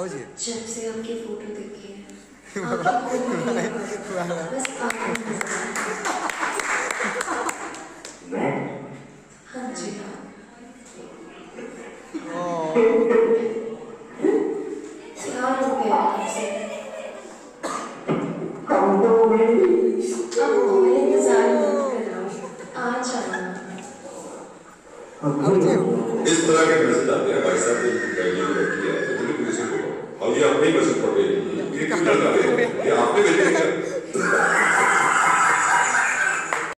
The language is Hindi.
आओ जी। जब से आपकी फोटो देखी है आँखों को नहीं बस आँखों में हाँ जी हाँ प्यार हो गया आपसे अब तो मैं इंतजार मत करना आ जाना इस तरह के मैसेज आते हैं भाई साहब ने रखी है तो पुलिस को और ये अपने ही मैसेज